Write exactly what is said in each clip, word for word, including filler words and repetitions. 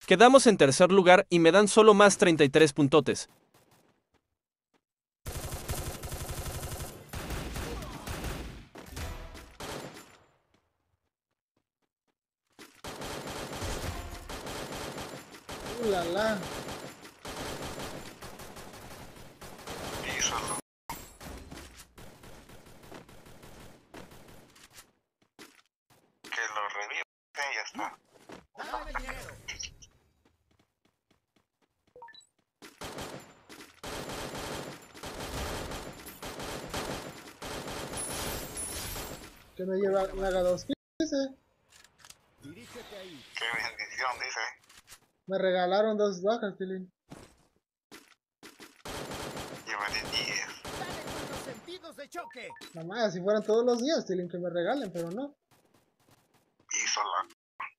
Quedamos en tercer lugar y me dan solo más treinta y tres puntotes. Uh, la, la. Híjalo. Que lo revive, ya está. Que me lleva, me haga dos kills. Dirígete ahí. Qué bendición, dice. Me regalaron dos bajas, Tilín. Llevaré diez. Dale con los sentidos de choque. Mamá, si fueran todos los días, Tilín, que me regalen, pero no. Hizo la...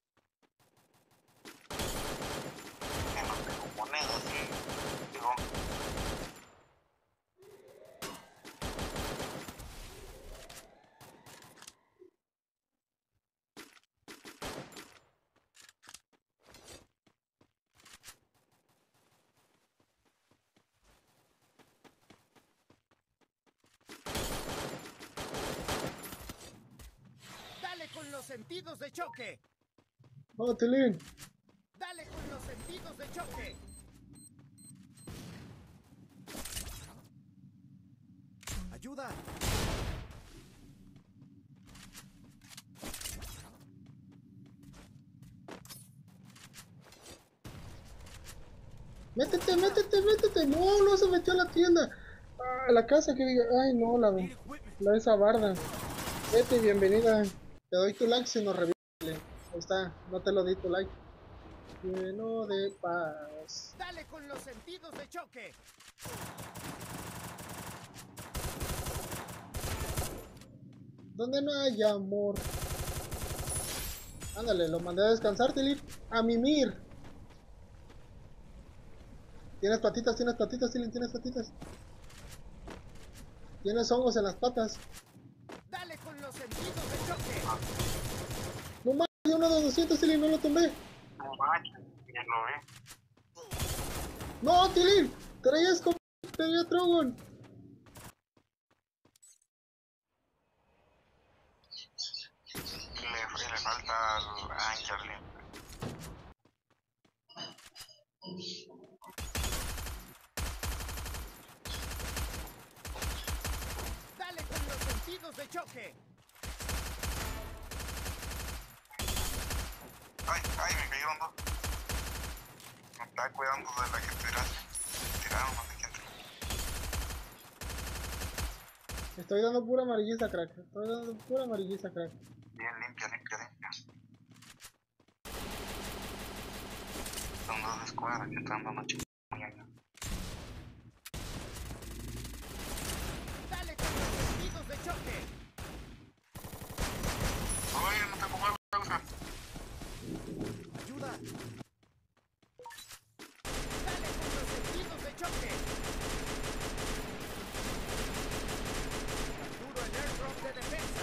Que no tengo monedas, sí. Digo, Dale con los sentidos de choque. Oh, Tilín. Dale con los sentidos de choque. Ayuda. Métete, métete, métete. No, no se metió a la tienda. A la casa que diga. Ay, no, la, la esa barda. Vete, bienvenida. Te doy tu like si nos revive. Ahí está, no te lo di tu like. Lleno de paz. Dale con los sentidos de choque. Donde no hay amor. Ándale, lo mandé a descansar, Tilín. A mimir. Tienes patitas, tienes patitas, Tilín, tienes patitas. Tienes hongos en las patas. Dale con los sentidos de choque. No más, hay uno de doscientos, Tilín, no lo tomé. no manches, ya lo ve. No, Tilín, traías como traía Trogon. Le, le falta al Angelin. Dale con los sentidos de choque. Ay, ay, me cayeron dos. Me estaba cuidando de la que tiraron. Tiraron, no sé quién. Estoy dando pura amarillista, crack. Estoy dando pura amarillista, crack. Bien limpia, limpia, limpia. Son dos escuadras que están dando chingada. Dale con los sentidos de choque. Oye, no tengo más causa. Ayuda. Dale con los sentidos de choque. Capturo el airdrop de defensa.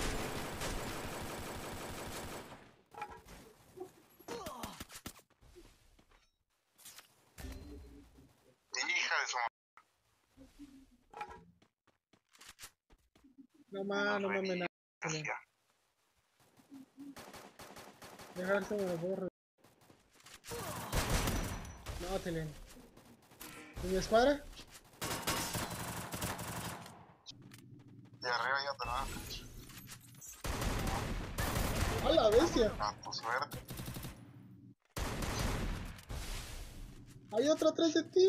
Hija de su No más, no mames nada. madre. Dejarse me lo puedo re... No, Tilín. ¿Y mi escuadra? De arriba hay otra. ¡A la bestia! A tu suerte. Hay otra atrás de ti.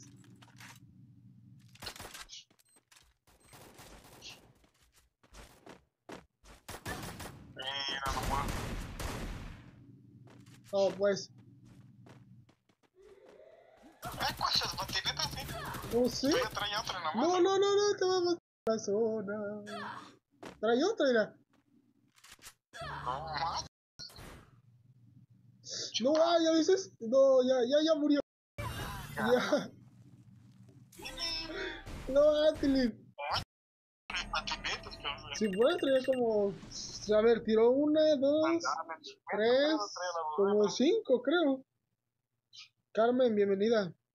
Mira nomás. Oh, pues. ¿Eh, cuántas patinetas, sí? No sé. Yo traía otra en la mano. No, no, no, no, te vamos a la zona. Trae otra, mira. No más. No, ah, ya dices. No, ya, ya, ya murió. Ya. No, ah, Tilín. Tres patinetas, cabrón. Si puedes traer como. A ver, tiró una, dos, Andame, tres, trae la como bobina. cinco, creo. Carmen, bienvenida.